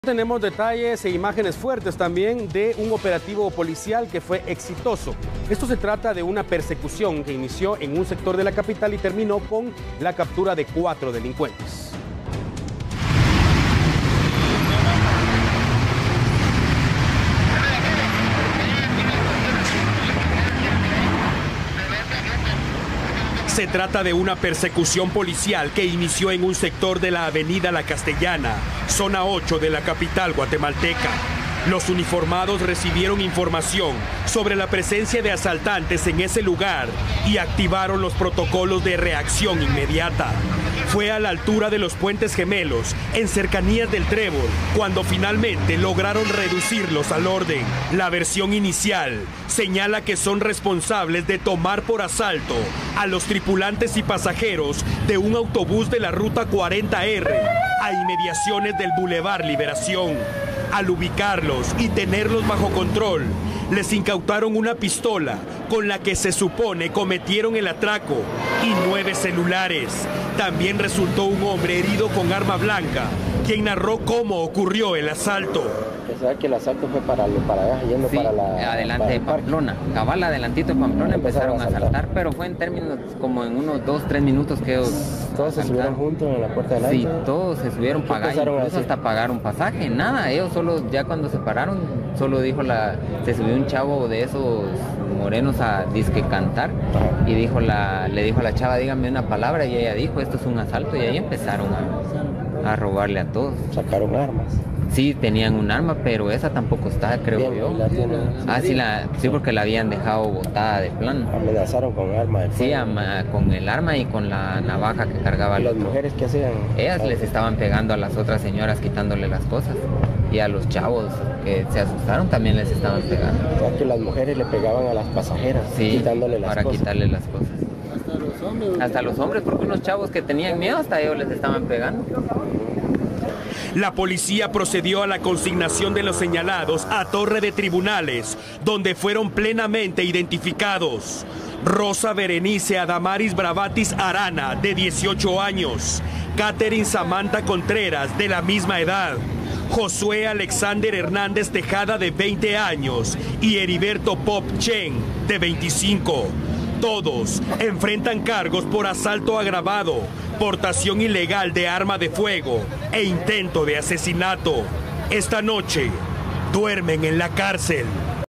Tenemos detalles e imágenes fuertes también de un operativo policial que fue exitoso. Esto se trata de una persecución que inició en un sector de la capital y terminó con la captura de 4 delincuentes. Se trata de una persecución policial que inició en un sector de la avenida La Castellana, zona 8 de la capital guatemalteca. Los uniformados recibieron información sobre la presencia de asaltantes en ese lugar y activaron los protocolos de reacción inmediata. Fue a la altura de los Puentes Gemelos, en cercanías del Trébol, cuando finalmente lograron reducirlos al orden. La versión inicial señala que son responsables de tomar por asalto a los tripulantes y pasajeros de un autobús de la ruta 40R a inmediaciones del Boulevard Liberación. Al ubicarlos y tenerlos bajo control, les incautaron una pistola con la que se supone cometieron el atraco y 9 celulares. También resultó un hombre herido con arma blanca, quien narró cómo ocurrió el asalto. ¿Sabes que el asalto fue para allá, yendo sí, para la... adelante de Pamplona, cabal adelantito de Pamplona empezaron a asaltar, pero fue en términos como en unos 2-3 minutos que ellos... ¿Todos se subieron juntos en la puerta del alto? Sí, todos se subieron, incluso hasta pagaron pasaje, nada, ellos solo, ya cuando se pararon, solo dijo se subió un chavo de esos morenos a disque cantar y le dijo a la chava, dígame una palabra, y ella dijo, esto es un asalto, y ahí empezaron a robarle a todos. ¿Sacaron armas? Sí, tenían un arma, pero esa tampoco está, creo yo. Sí, porque la habían dejado botada de plano. ¿Amenazaron con arma de fuego? Sí, con el arma y con la navaja que cargaba. ¿Y las mujeres qué hacían? Ellas les estaban pegando a las otras señoras, quitándole las cosas. Y a los chavos que se asustaron también les estaban pegando. O sea, que las mujeres le pegaban a las pasajeras, sí, quitándole las cosas. Para quitarle las cosas. Hasta los hombres, porque unos chavos que tenían miedo, hasta ellos les estaban pegando. La policía procedió a la consignación de los señalados a Torre de Tribunales, donde fueron plenamente identificados. Rosa Berenice Adamaris Bravatis Arana, de 18 años. Catherine Samantha Contreras, de la misma edad. Josué Alexander Hernández Tejada, de 20 años. Y Heriberto Pop Chen, de 25. Todos enfrentan cargos por asalto agravado, portación ilegal de arma de fuego e intento de asesinato. Esta noche duermen en la cárcel.